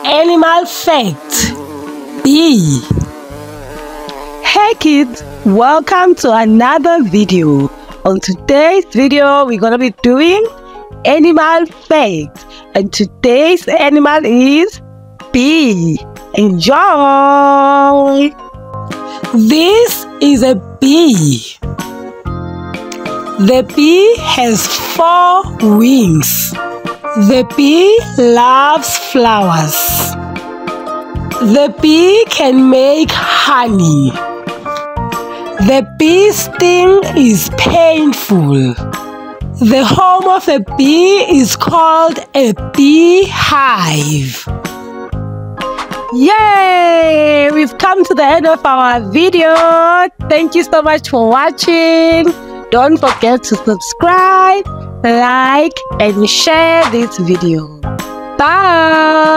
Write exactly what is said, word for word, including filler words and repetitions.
Animal fact: bee. Hey kids, welcome to another video. On today's video we're gonna be doing animal fact, and today's animal is bee. Enjoy. This is a bee. The bee has four wings. The bee loves flowers. The bee can make honey. The bee sting is painful. The home of a bee is called a beehive. Yay! We've come to the end of our video. Thank you so much for watching. Don't forget to subscribe, like, and share this video. Bye!